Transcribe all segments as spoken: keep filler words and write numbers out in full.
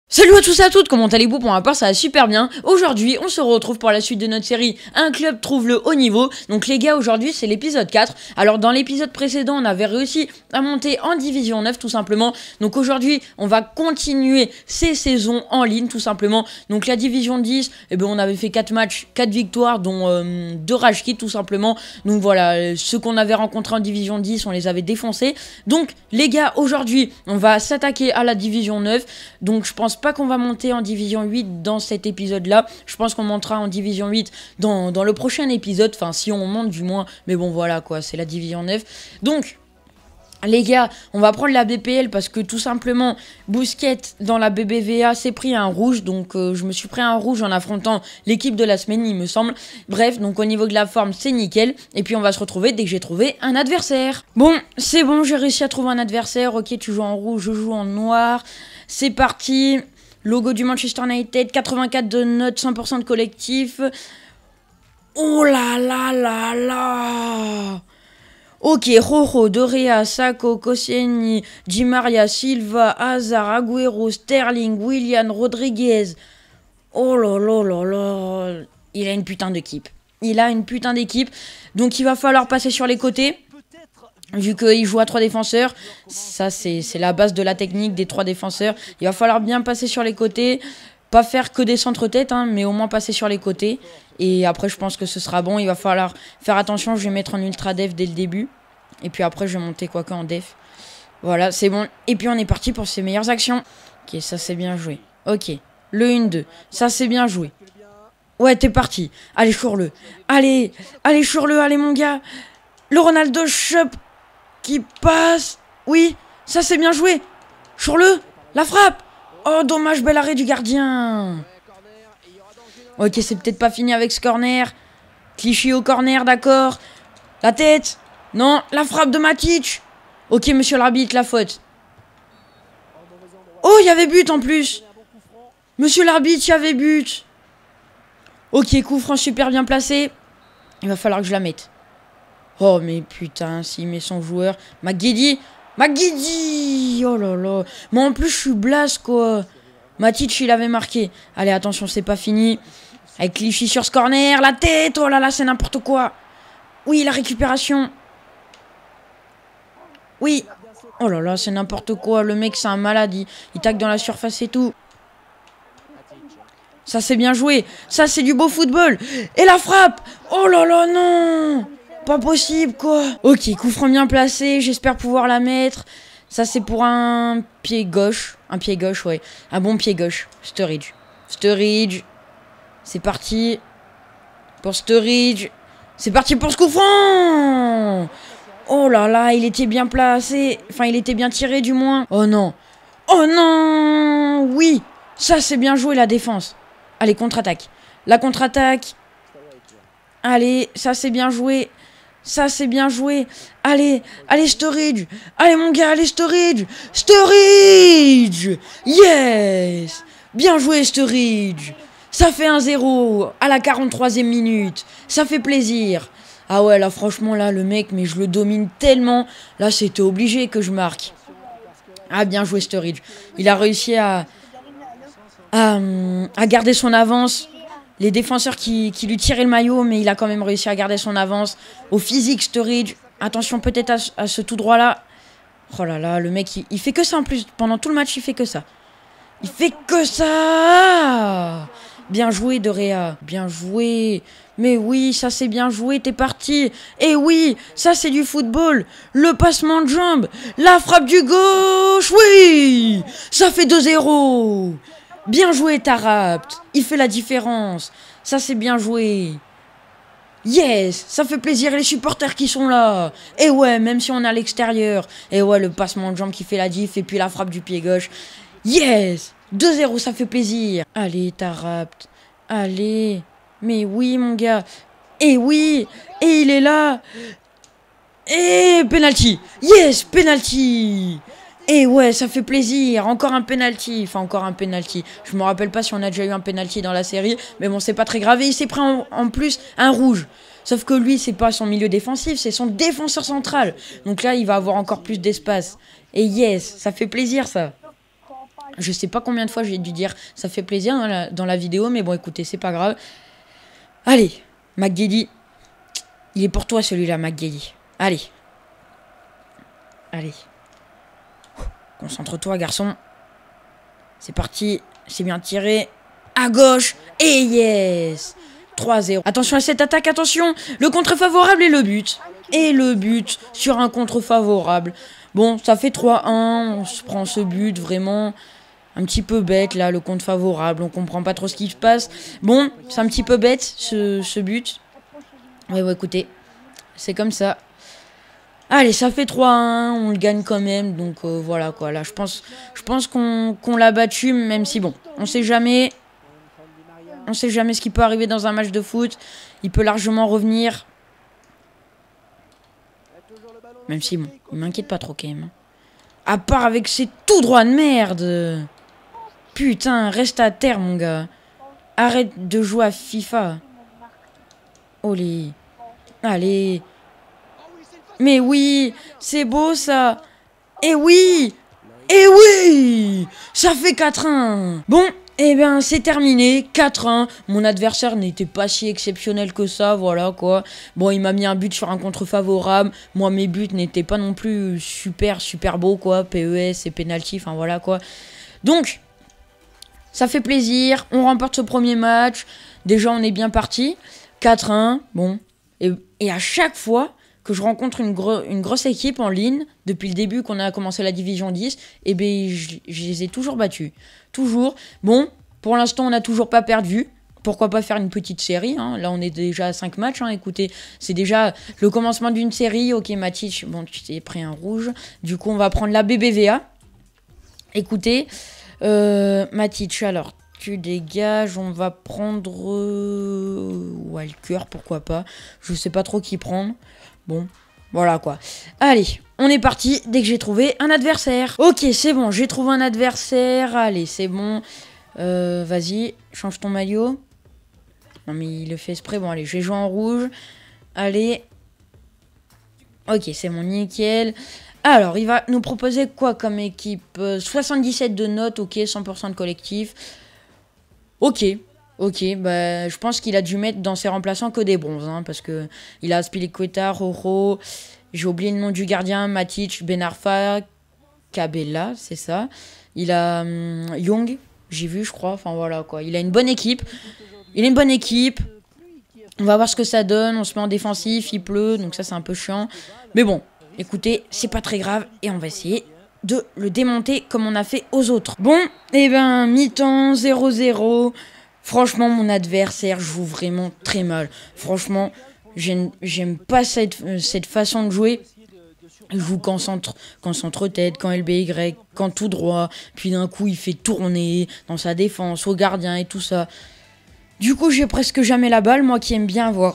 Salut à tous et à toutes, comment allez-vous? Pour ma part ça va super bien. Aujourd'hui on se retrouve pour la suite de notre série Un club trouve le haut niveau. Donc les gars, aujourd'hui c'est l'épisode quatre. Alors dans l'épisode précédent on avait réussi à monter en division neuf tout simplement. Donc aujourd'hui on va continuer ces saisons en ligne tout simplement. Donc la division dix, eh ben, on avait fait quatre matchs, quatre victoires dont euh, deux rage quits tout simplement. Donc voilà, ceux qu'on avait rencontrés en division dix on les avait défoncés. Donc les gars, aujourd'hui on va s'attaquer à la division neuf. Donc je pense pas qu'on va monter en division huit dans cet épisode là, je pense qu'on montera en division huit dans, dans le prochain épisode, enfin si on monte du moins, mais bon voilà quoi, c'est la division neuf. Donc les gars, on va prendre la B P L parce que tout simplement Bousquet dans la B B V A s'est pris un rouge, donc euh, je me suis pris un rouge en affrontant l'équipe de la semaine il me semble. Bref, donc au niveau de la forme c'est nickel, et puis on va se retrouver dès que j'ai trouvé un adversaire. Bon, c'est bon, j'ai réussi à trouver un adversaire. Ok, tu joues en rouge, je joue en noir, c'est parti. Logo du Manchester United, quatre-vingt-quatre de notes, cent pour cent de collectif. Oh là là là là. Ok, Rojo, Dorea, Sako, Koscielny, Di Maria, Silva, Hazard, Agüero, Sterling, Willian, Rodriguez. Oh là là là là. Il a une putain d'équipe. Il a une putain d'équipe. Donc il va falloir passer sur les côtés. Vu qu'il joue à trois défenseurs, ça c'est la base de la technique des trois défenseurs. Il va falloir bien passer sur les côtés. Pas faire que des centres-têtes, hein, mais au moins passer sur les côtés. Et après je pense que ce sera bon. Il va falloir faire attention, je vais mettre en ultra def dès le début. Et puis après je vais monter quoi que en def. Voilà, c'est bon. Et puis on est parti pour ses meilleures actions. Ok, ça c'est bien joué. Ok, le un deux, ça c'est bien joué. Ouais, t'es parti. Allez, choure-le. Allez, allez, choure-le, allez mon gars. Le Ronaldo Shop qui passe. Oui, ça c'est bien joué. Choure-le, la frappe. Oh, dommage, bel arrêt du gardien. Ok, c'est peut-être pas fini avec ce corner. Clichy au corner, d'accord. La tête. Non, la frappe de Matic. Ok, monsieur l'arbitre, la faute. Oh, il y avait but en plus. Monsieur l'arbitre, il y avait but. Ok, coup franc super bien placé. Il va falloir que je la mette. Oh mais putain, s'il met son joueur. McGeady. McGeady. Oh là là. Mais en plus je suis blase quoi. Matic il avait marqué. Allez attention, c'est pas fini. Avec Clichy sur ce corner. La tête. Oh là là, c'est n'importe quoi. Oui, la récupération. Oui. Oh là là, c'est n'importe quoi. Le mec c'est un malade. Il, il tacle dans la surface et tout. Ça c'est bien joué. Ça c'est du beau football. Et la frappe. Oh là là, non. Pas possible quoi. Ok, coup franc bien placé. J'espère pouvoir la mettre. Ça c'est pour un pied gauche. Un pied gauche, ouais. Un bon pied gauche. Sturridge. Sturridge. C'est parti. Pour Sturridge. C'est parti pour ce coup franc. Oh là là, il était bien placé. Enfin, il était bien tiré du moins. Oh non. Oh non. Oui. Ça c'est bien joué la défense. Allez, contre-attaque. La contre-attaque. Allez, ça c'est bien joué. Ça c'est bien joué. Allez, allez Sturridge. Allez mon gars, allez Sturridge. Sturridge. Yes. Bien joué Sturridge. Ça fait un zéro à la quarante-troisième minute. Ça fait plaisir. Ah ouais, là franchement là le mec, mais je le domine tellement. Là c'était obligé que je marque. Ah bien joué Sturridge. Il a réussi à, à, à garder son avance. Les défenseurs qui, qui lui tiraient le maillot, mais il a quand même réussi à garder son avance. Au physique, Sturridge. Attention peut-être à, à ce tout droit-là. Oh là là, le mec, il, il fait que ça en plus. Pendant tout le match, il fait que ça. Il fait que ça. Bien joué, De Réa. Bien joué. Mais oui, ça c'est bien joué, t'es parti. Et oui, ça c'est du football. Le passement de jambes. La frappe du gauche. Oui. Ça fait deux zéro. Bien joué, Tarapt. Il fait la différence. Ça, c'est bien joué. Yes. Ça fait plaisir, les supporters qui sont là. Et ouais, même si on est à l'extérieur. Et ouais, le passement de jambe qui fait la diff. Et puis la frappe du pied gauche. Yes. deux zéro, ça fait plaisir. Allez, Tarapt. Allez. Mais oui, mon gars. Et oui. Et il est là. Et penalty. Yes, penalty. Et ouais, ça fait plaisir. Encore un penalty. Enfin, encore un penalty. Je me rappelle pas si on a déjà eu un penalty dans la série. Mais bon, c'est pas très grave. Et il s'est pris en, en plus un rouge. Sauf que lui, c'est pas son milieu défensif. C'est son défenseur central. Donc là, il va avoir encore plus d'espace. Et yes, ça fait plaisir, ça. Je sais pas combien de fois j'ai dû dire ça fait plaisir dans la, dans la vidéo, mais bon, écoutez, c'est pas grave. Allez, McGeady. Il est pour toi celui-là, McGeady. Allez. Allez. Concentre-toi, garçon. C'est parti. C'est bien tiré. À gauche. Et yes. trois à zéro. Attention à cette attaque, attention. Le contre favorable et le but. Et le but sur un contre favorable. Bon, ça fait trois un. On se prend ce but vraiment un petit peu bête là, le contre favorable. On comprend pas trop ce qui se passe. Bon, c'est un petit peu bête ce, ce but. Ouais, ouais, écoutez. C'est comme ça. Allez, ça fait trois à un, on le gagne quand même, donc euh, voilà quoi. Là, je pense, je pense qu'on qu'on l'a battu, même si bon, on sait jamais, on sait jamais ce qui peut arriver dans un match de foot. Il peut largement revenir, même si bon, il m'inquiète pas trop quand même. À part avec ces tout droits de merde. Putain, reste à terre mon gars. Arrête de jouer à FIFA. Olé, allez. Mais oui, c'est beau ça. Et oui, et oui, ça fait quatre un. Bon, eh bien c'est terminé, quatre un. Mon adversaire n'était pas si exceptionnel que ça, voilà quoi. Bon, il m'a mis un but sur un contre favorable. Moi, mes buts n'étaient pas non plus super, super beaux quoi. P E S et penalty, enfin voilà quoi. Donc, ça fait plaisir. On remporte ce premier match. Déjà, on est bien parti. quatre un, bon. Et, et à chaque fois que je rencontre une, gro une grosse équipe en ligne, depuis le début qu'on a commencé la division dix, et eh bien je, je les ai toujours battus. Toujours. Bon, pour l'instant, on n'a toujours pas perdu. Pourquoi pas faire une petite série, hein. Là, on est déjà à cinq matchs. Hein. Écoutez, c'est déjà le commencement d'une série. Ok, Matic, bon, tu t'es pris un rouge. Du coup, on va prendre la B B V A. Écoutez, euh, Matic, alors, tu dégages. On va prendre euh, Walker, pourquoi pas. Je sais pas trop qui prendre. Bon, voilà quoi. Allez, on est parti dès que j'ai trouvé un adversaire. Ok, c'est bon, j'ai trouvé un adversaire. Allez, c'est bon. Euh, Vas-y, change ton maillot. Non mais il le fait exprès. Bon, allez, je vais jouer en rouge. Allez. Ok, c'est bon, nickel. Alors, il va nous proposer quoi comme équipe? euh, soixante-dix-sept de notes, ok, cent pour cent de collectif. Ok. Ok, bah, je pense qu'il a dû mettre dans ses remplaçants que des bronzes, hein, parce que il a Aspilicueta, Roro, j'ai oublié le nom du gardien, Matic, Ben Arfa, Cabella, c'est ça. Il a hum, Young, j'ai vu, je crois, enfin voilà quoi. Il a une bonne équipe, il a une bonne équipe. On va voir ce que ça donne, on se met en défensif, il pleut, donc ça c'est un peu chiant. Mais bon, écoutez, c'est pas très grave, et on va essayer de le démonter comme on a fait aux autres. Bon, et ben, mi-temps, zéro zéro. Franchement, mon adversaire joue vraiment très mal. Franchement, j'aime pas cette, cette façon de jouer. Il joue quand centre, quand centre-tête, quand L B Y, quand tout droit. Puis d'un coup, il fait tourner dans sa défense, au gardien et tout ça. Du coup, j'ai presque jamais la balle. Moi qui aime bien avoir...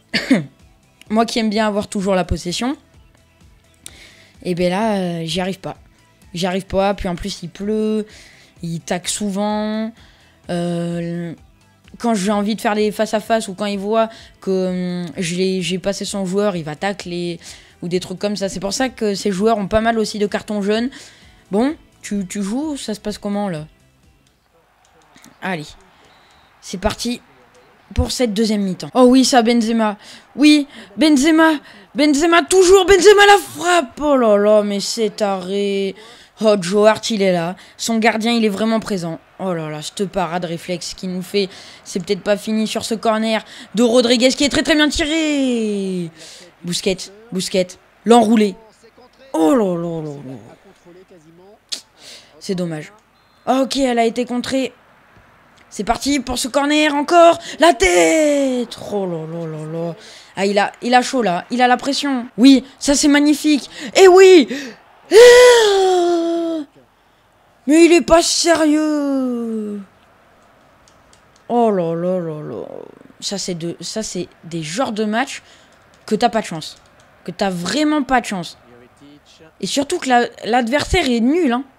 moi qui aime bien avoir toujours la possession. Et bien là, euh, j'y arrive pas. J'y arrive pas. Puis en plus, il pleut. Il tacle souvent. Euh, quand j'ai envie de faire des face-à-face ou quand il voit que hum, j'ai passé son joueur, il va tacler ou des trucs comme ça. C'est pour ça que ces joueurs ont pas mal aussi de cartons jaunes. Bon, tu, tu joues, ça se passe comment là? Allez, c'est parti pour cette deuxième mi-temps. Oh oui, ça, Benzema. Oui, Benzema. Benzema, toujours Benzema la frappe. Oh là là, mais c'est arrêt. Oh, Joe Hart, il est là. Son gardien, il est vraiment présent. Oh là là, cette parade réflexe qui nous fait... C'est peut-être pas fini sur ce corner de Rodriguez qui est très très bien tiré. Busquets, Busquets, l'enroulé. Oh là là là là. C'est dommage. Ok, elle a été contrée. C'est parti pour ce corner, encore. La tête. Oh là là là là. Ah, il a, il a chaud là. Il a la pression. Oui, ça c'est magnifique. Et oui. Mais il est pas sérieux. Oh là là là là. Ça c'est de, ça c'est des genres de matchs que t'as pas de chance. Que t'as vraiment pas de chance. Et surtout que l'adversaire la, est nul, hein.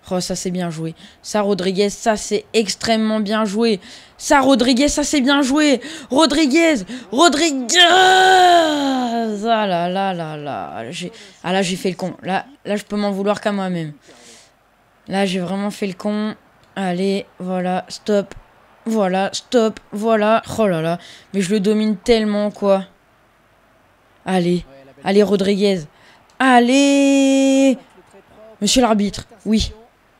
Oh, ça c'est bien joué. Ça, Rodriguez, ça c'est extrêmement bien joué. Ça, Rodriguez, ça c'est bien joué. Rodriguez, Rodriguez. Ah là là là là. Ah là, j'ai fait le con. Là, là je peux m'en vouloir qu'à moi-même. Là, j'ai vraiment fait le con. Allez, voilà, stop. Voilà, stop, voilà. Oh là là. Mais je le domine tellement, quoi. Allez, allez, Rodriguez. Allez. Monsieur l'arbitre, oui.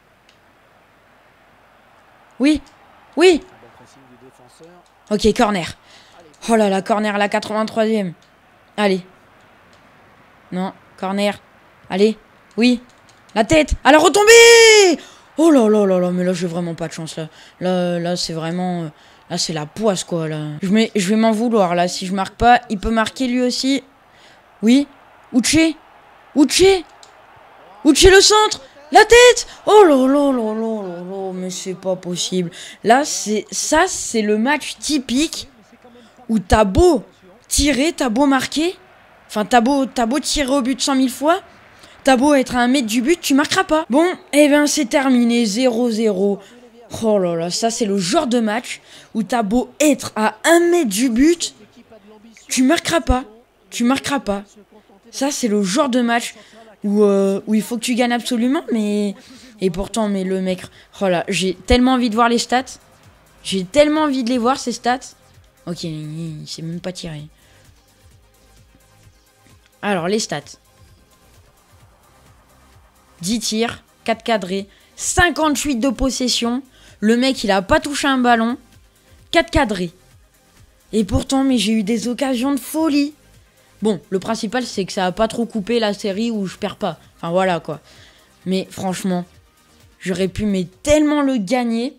Oui, oui. Ok, corner. Oh là là, corner à la quatre-vingt-troisième. Allez. Non, corner. Allez, oui. La tête, à la retombée. Oh là là là là, mais là, j'ai vraiment pas de chance, là. Là, là c'est vraiment... Là, c'est la poisse, quoi, là. Je, mets, je vais m'en vouloir, là. Si je marque pas, il peut marquer, lui aussi. Oui. Uche. Uche. Uche, le centre. La tête. Oh là là là là là là, mais c'est pas possible. Là, c'est ça, c'est le match typique où t'as beau tirer, t'as beau marquer. Enfin, t'as beau, t'as beau tirer au but cent mille fois. T'as beau être à un mètre du but, tu marqueras pas. Bon, eh ben c'est terminé, zéro zéro. Oh là là, ça c'est le genre de match où t'as beau être à un mètre du but, tu marqueras pas. Tu marqueras pas. Ça c'est le genre de match où, euh, où il faut que tu gagnes absolument, mais... Et pourtant, mais le mec... Oh là, j'ai tellement envie de voir les stats. J'ai tellement envie de les voir, ces stats. Ok, il s'est même pas tiré. Alors, les stats. dix tirs, quatre cadrés, cinquante-huit de possession. Le mec, il a pas touché un ballon. quatre cadrés. Et pourtant, mais j'ai eu des occasions de folie. Bon, le principal, c'est que ça a pas trop coupé la série où je perds pas. Enfin, voilà, quoi. Mais franchement, j'aurais pu mais tellement le gagner.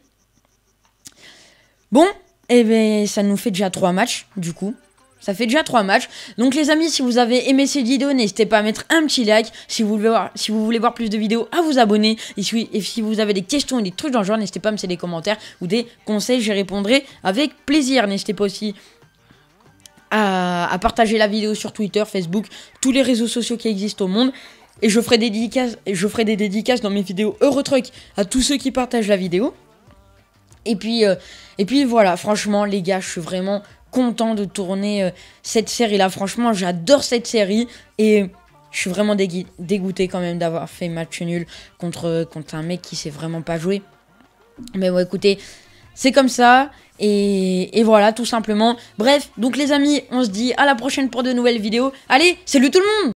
Bon, eh ben, ça nous fait déjà trois matchs, du coup. Ça fait déjà trois matchs. Donc les amis, si vous avez aimé cette vidéo, n'hésitez pas à mettre un petit like. Si vous voulez voir, si vous voulez voir plus de vidéos, à vous abonner. Et si, et si vous avez des questions et des trucs dans le genre, n'hésitez pas à me laisser des commentaires ou des conseils. J'y répondrai avec plaisir. N'hésitez pas aussi à, à partager la vidéo sur Twitter, Facebook, tous les réseaux sociaux qui existent au monde. Et je ferai des dédicaces, et je ferai des dédicaces dans mes vidéos Eurotruck à tous ceux qui partagent la vidéo. Et puis, euh, et puis voilà, franchement les gars, je suis vraiment... content de tourner euh, cette série là, franchement j'adore cette série et je suis vraiment dégoûté quand même d'avoir fait match nul contre, contre un mec qui sait vraiment pas jouer, mais bon écoutez, c'est comme ça et, et voilà tout simplement. Bref, donc les amis, on se dit à la prochaine pour de nouvelles vidéos. Allez, salut tout le monde.